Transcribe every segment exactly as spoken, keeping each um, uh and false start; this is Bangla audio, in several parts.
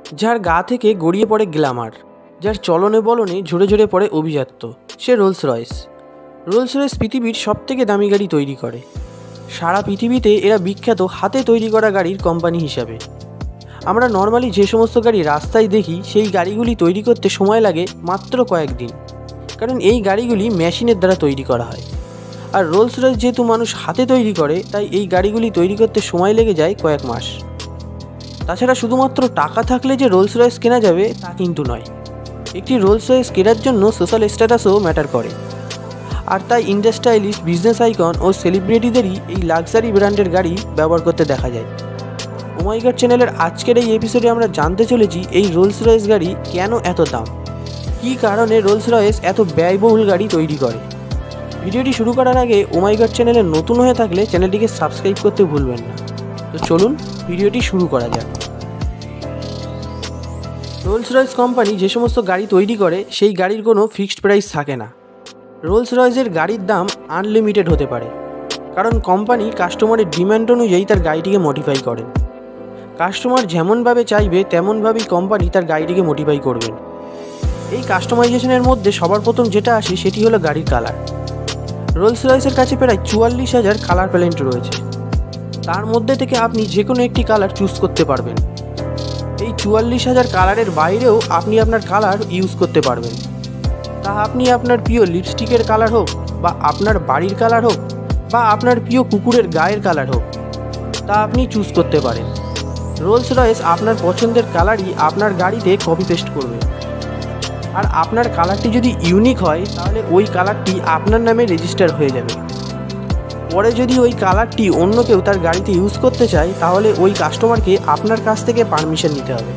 যার গা থেকে গড়িয়ে পড়ে গ্ল্যামার, যার চলনে বলনে ঝরে ঝরে পড়ে অভিজাত্য, সে রোলস রয়েস। রোলস রয়েস পৃথিবীর সবথেকে দামি গাড়ি তৈরি করে। সারা পৃথিবীতে এরা বিখ্যাত হাতে তৈরি করা গাড়ির কোম্পানি হিসাবে। আমরা নর্মালি যে সমস্ত গাড়ি রাস্তায় দেখি সেই গাড়িগুলি তৈরি করতে সময় লাগে মাত্র কয়েকদিন, কারণ এই গাড়িগুলি মেশিনের দ্বারা তৈরি করা হয়। আর রোলস রয়েস যেহেতু মানুষ হাতে তৈরি করে, তাই এই গাড়িগুলি তৈরি করতে সময় লেগে যায় কয়েক মাস। তাছাড়া শুধুমাত্র টাকা থাকলে যে রোলস রয়েস কেনা যাবে তা কিন্তু নয়। একটি রোলস রয়েস কেনার জন্য সোশ্যাল স্ট্যাটাসও ম্যাটার করে। আর তাই ইন্ডাস্ট্রিয়ালিস্ট, বিজনেস আইকন ও সেলিব্রিটিদেরই এই লাক্সারি ব্র্যান্ডের গাড়ি ব্যবহার করতে দেখা যায়। ও মাই গড চ্যানেলের আজকের এই এপিসোডে আমরা জানতে চলেছি এই রোলস রয়েস গাড়ি কেন এত দাম, কী কারণে রোলস রয়েস এত ব্যয়বহুল গাড়ি তৈরি করে। ভিডিওটি শুরু করার আগে ও মাই গড চ্যানেলে নতুন হয়ে থাকলে চ্যানেলটিকে সাবস্ক্রাইব করতে ভুলবেন না। তো চলুন ভিডিওটি শুরু করা যাক। রোলস রয়েস কোম্পানি যে সমস্ত গাড়ি তৈরি করে সেই গাড়ির কোনো ফিক্সড প্রাইস থাকে না। রোলস রয়েসের গাড়ির দাম আনলিমিটেড হতে পারে, কারণ কোম্পানি কাস্টমারের ডিমান্ড অনুযায়ী তার গাড়িটিকে মডিফাই করেন। কাস্টমার যেমনভাবে চাইবে তেমনভাবেই কোম্পানি তার গাড়িটিকে মডিফাই করবেন। এই কাস্টমাইজেশনের মধ্যে সবার প্রথম যেটা আসে সেটি হলো গাড়ির কালার। রোলস রয়েসের কাছে প্রায় চুয়াল্লিশ হাজার কালার প্যালেট রয়েছে। তার মধ্যে থেকে আপনি যে কোনো একটি কালার চুজ করতে পারবেন। এই চুয়াল্লিশ হাজার কালারের বাইরেও আপনি আপনার কালার ইউজ করতে পারবেন। তা আপনি আপনার প্রিয় লিপস্টিকের কালার হোক, বা আপনার বাড়ির কালার হোক, বা আপনার প্রিয় কুকুরের গায়ের কালার হোক, তা আপনি চুজ করতে পারেন। রোলস রয়েস আপনার পছন্দের কালারই আপনার গাড়িতে কপি পেস্ট করবে। আর আপনার কালারটি যদি ইউনিক হয় তাহলে ওই কালারটি আপনার নামে রেজিস্টার হয়ে যাবে। পরে যদি ওই কালারটি অন্য কেউ তার গাড়িতে ইউজ করতে চায় তাহলে ওই কাস্টমারকে আপনার কাছ থেকে পারমিশন নিতে হবে।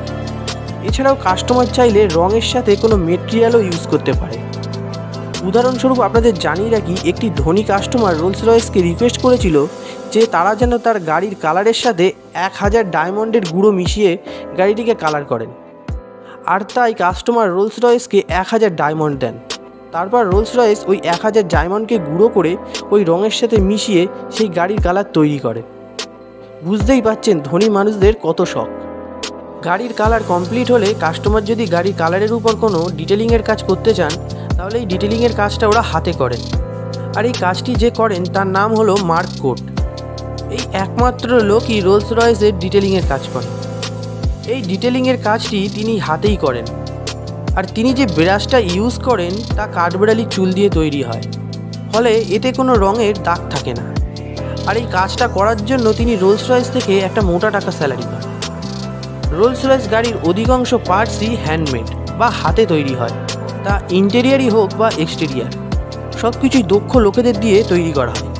এছাড়াও কাস্টমার চাইলে রঙের সাথে কোনো মেটেরিয়ালও ইউজ করতে পারে। উদাহরণস্বরূপ আপনাদের জানিয়ে রাখি, একটি ধনী কাস্টমার রোলস রয়েসকে রিকোয়েস্ট করেছিল যে তারা যেন তার গাড়ির কালারের সাথে এক হাজার ডায়মন্ডের গুঁড়ো মিশিয়ে গাড়িটিকে কালার করেন। আর তাই কাস্টমার রোলস রয়েসকে এক হাজার ডায়মন্ড দেন। তারপর রোলস রয়েস ওই এক হাজার ডায়মন্ডকে গুঁড়ো করে ওই রঙের সাথে মিশিয়ে সেই গাড়ির কালার তৈরি করে। বুঝতেই পাচ্ছেন ধনী মানুষদের কত শখ। গাড়ির কালার কমপ্লিট হলে কাস্টমার যদি গাড়ির কালারের উপর কোনো ডিটেলিংয়ের কাজ করতে চান তাহলে এই ডিটেলিংয়ের কাজটা ওরা হাতে করেন। আর এই কাজটি যে করেন তার নাম হলো মার্ক কোট। এই একমাত্র লোকই রোলস রয়েসের ডিটেলিংয়ের কাজ করেন। এই ডিটেলিংয়ের কাজটি তিনি হাতেই করেন। আর তিনি যে ব্রাশটা ইউজ করেন তা কাঠবেড়ালি চুল দিয়ে তৈরি হয়, ফলে এতে কোনো রঙের দাগ থাকে না। আর এই কাজটা করার জন্য তিনি রোলস রয়েস থেকে একটা মোটা টাকা স্যালারি পান। রোলস রয়েস গাড়ির অধিকাংশ পার্টসই হ্যান্ডমেড বা হাতে তৈরি হয়, তা ইন্টেরিয়ারই হোক বা এক্সটেরিয়ার, সব কিছুই দক্ষ লোকেদের দিয়ে তৈরি করা হয়।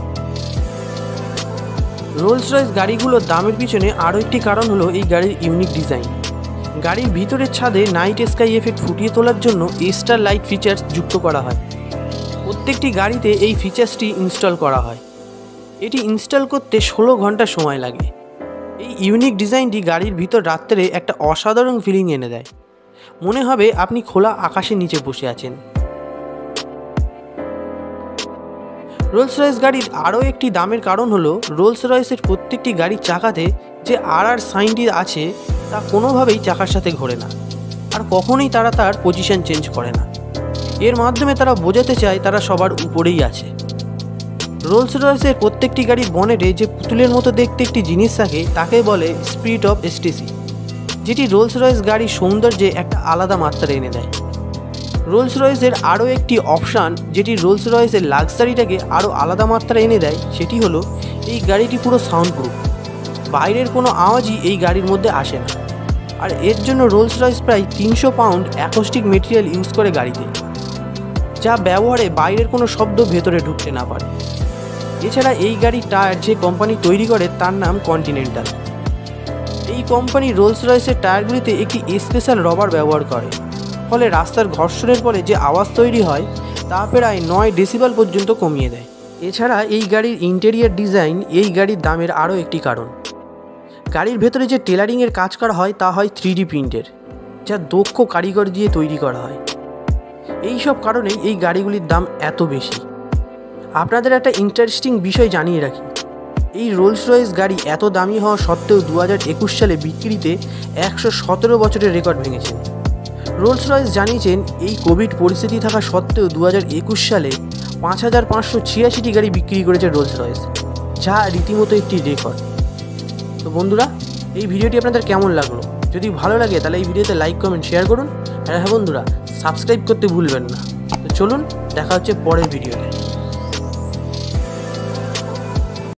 রোলস রয়েস প্রোডাক্টগুলোর দামের পিছনে আরও একটি কারণ হলো এই গাড়ির ইউনিক ডিজাইন। গাড়ির ভিতরের ছাদে নাইট স্কাই এফেক্ট ফুটিয়ে তোলার জন্য স্টার লাইট ফিচার্স যুক্ত করা হয়। প্রত্যেকটি গাড়িতে এই ফিচার্সটি ইনস্টল করা হয়। এটি ইনস্টল করতে ষোলো ঘন্টা সময় লাগে। এই ইউনিক ডিজাইনটি গাড়ির ভিতর রাত্রে একটা অসাধারণ ফিলিং এনে দেয়। মনে হবে আপনি খোলা আকাশের নিচে বসে আছেন। রোলস রয়েস গাড়ির আরও একটি দামের কারণ হলো রোলস রয়েসের প্রত্যেকটি গাড়ির চাকাতে যে আর আর সাইনটি আছে তা কোনোভাবেই চাকার সাথে ঘোরে না, আর কখনোই তারা তার পজিশন চেঞ্জ করে না। এর মাধ্যমে তারা বোঝাতে চায় তারা সবার উপরেই আছে। রোলস রয়েসের প্রত্যেকটি গাড়ির বনেটে যে পুতুলের মতো দেখতে একটি জিনিস থাকে তাকে বলে স্পিরিট অফ এসটিসি, যেটি রোলস রয়েস গাড়ির সৌন্দর্যে একটা আলাদা মাত্রা এনে দেয়। রোলস রয়েসের আরও একটি অপশান যেটি রোলস রয়েসের লাক্সারিটাকে আরও আলাদা মাত্রা এনে দেয় সেটি হলো এই গাড়িটি পুরো সাউন্ড প্রুফ। বাইরের কোনো আওয়াজই এই গাড়ির মধ্যে আসে না। আর এর জন্য রোলস রয়েস প্রায় তিনশো পাউন্ড অ্যাকোস্টিক মেটেরিয়াল ইউজ করে গাড়িতে, যা ব্যবহারে বাইরের কোনো শব্দ ভেতরে ঢুকতে না পারে। এছাড়া এই গাড়ির টায়ার যে কোম্পানি তৈরি করে তার নাম কন্টিনেন্টাল। এই কোম্পানি রোলস রয়েসের টায়ারগুলিতে একটি স্পেশাল রবার ব্যবহার করে, ফলে রাস্তার ঘর্ষণের ফলে যে আওয়াজ তৈরি হয় তা প্রায় নয় ডেসিবেল পর্যন্ত কমিয়ে দেয়। এছাড়া এই গাড়ির ইন্টেরিয়ার ডিজাইন এই গাড়ির দামের আরও একটি কারণ। গাড়ির ভেতরে যে টেলারিংয়ের কাজ করা হয় তা হয় থ্রি ডি প্রিন্টের, যা দক্ষ কারিগর দিয়ে তৈরি করা হয়। এই সব কারণেই এই গাড়িগুলির দাম এত বেশি। আপনাদের একটা ইন্টারেস্টিং বিষয় জানিয়ে রাখি, এই রোলস রয়েস গাড়ি এত দামি হওয়া সত্ত্বেও দু হাজার একুশ সালে বিক্রিতে একশো সতেরো বছরের রেকর্ড ভেঙেছেন। রোলস রয়েস জানিয়েছেন এই কোভিড পরিস্থিতি থাকা সত্ত্বেও দু হাজার একুশ সালে পাঁচ হাজার পাঁচশো ছিয়াশিটি গাড়ি বিক্রি করেছে রোলস রয়েস, যা রীতিমতো একটি রেকর্ড। তো বন্ধুরা, এই ভিডিওটি আপনাদের কেমন লাগলো? যদি ভালো লাগে তাহলে এই ভিডিওতে লাইক কমেন্ট শেয়ার করুন। আর হ্যাঁ বন্ধুরা, সাবস্ক্রাইব করতে ভুলবেন না। তো চলুন, দেখা হচ্ছে পরের ভিডিওতে।